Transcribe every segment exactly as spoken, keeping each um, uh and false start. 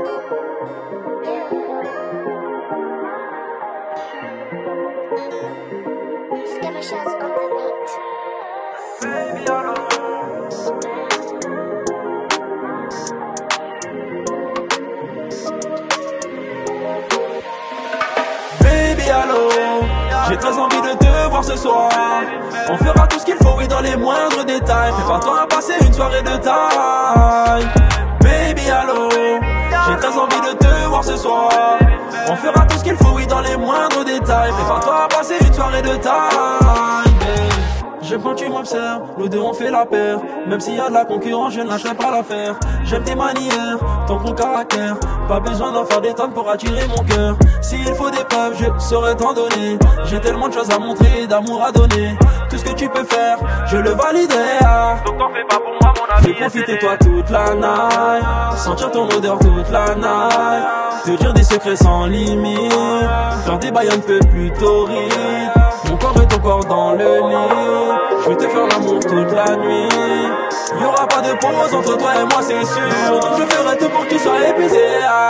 Baby allô, j'ai très envie de te voir ce soir. On fera tout ce qu'il faut, oui, dans les moindres détails. Prépare-toi à passer une soirée de taille. Baby allô, j'ai très envie de te voir ce soir. On fera tout ce qu'il faut, oui, dans les moindres détails. Prépare-toi à passer une soirée de taille. J'aime quand tu m'observes, nous deux on fait la paire. Même s'il y a de la concurrence, je ne lâcherai pas l'affaire. J'aime tes manières, ton bon caractère. Pas besoin d'en faire des tonnes pour attirer mon cœur. S'il faut des preuves, je saurais t'en donner. J'ai tellement de choses à montrer, d'amour à donner. Tout ce que tu peux faire, je le validerai. Donc t'en fais pas pour moi, mon ami. J'ai profité de toi toute la night, sentir ton odeur toute la night, te dire des secrets sans limite, faire des bails un peu plus torrides. Mon corps et ton corps dans le lit, je vais te faire l'amour toute la nuit. Y'aura pas de pause entre toi et moi, c'est sûr. Donc je ferai tout pour que tu sois épuisé.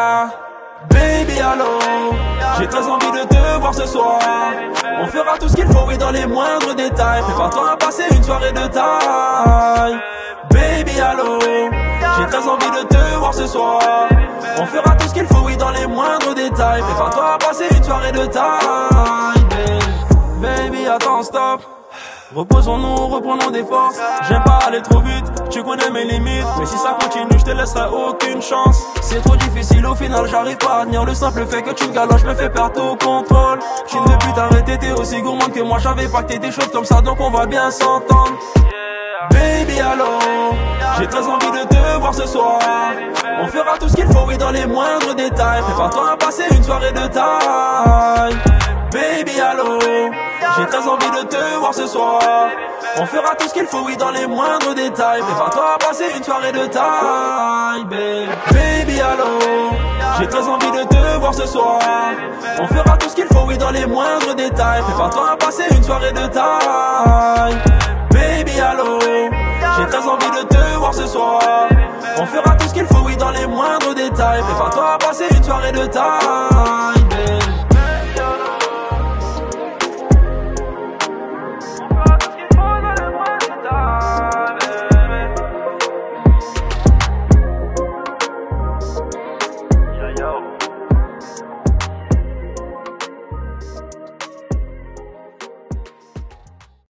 Baby allô, j'ai très envie de te voir ce soir. On fera tout ce qu'il faut, oui, dans les moindres détails. Prépare-toi à passer une soirée de taille. Baby allô, j'ai très envie de te voir ce soir. On fera tout ce qu'il faut, oui, dans les moindres détails. Prépare-toi à passer une soirée de taille. Baby, attends, stop. Reposons-nous, reprenons des forces. J'aime pas aller trop vite, tu connais mes limites. Mais si ça continue, je te laisserai aucune chance. C'est trop difficile, au final j'arrive pas à tenir. Le simple fait que tu me galoches me fait perdre tout contrôle. Tu ne veux plus t'arrêter, t'es aussi gourmande que moi. J'avais pas que t'étais chaude comme ça, donc on va bien s'entendre. Baby allô, j'ai très envie de te voir ce soir. On fera tout ce qu'il faut, oui, dans les moindres détails. Prépare-toi à passer une soirée de taille. Baby allô, j'ai très envie de te voir ce soir. On fera tout ce qu'il faut, oui, dans les moindres détails. Prépare-toi à passer une soirée de taille. Baby allô, j'ai très envie de te voir ce soir. On fera tout ce qu'il faut, oui, dans les moindres détails. Prépare-toi à passer une soirée de taille. Baby allô, j'ai très envie de te voir ce soir. On fera tout ce qu'il faut, oui, dans les moindres détails. Prépare-toi à passer une soirée de taille.